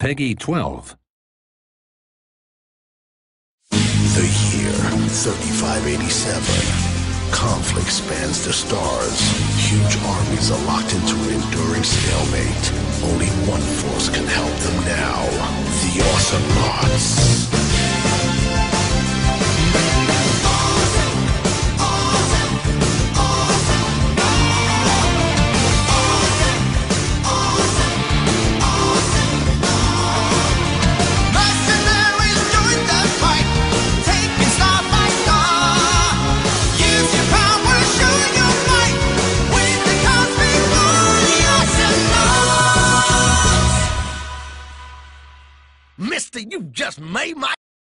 Peggy 12. The year 3587. Conflict spans the stars. Huge armies are locked into an enduring stalemate. Only one force can help them now. The Autobots. Mister, you just made my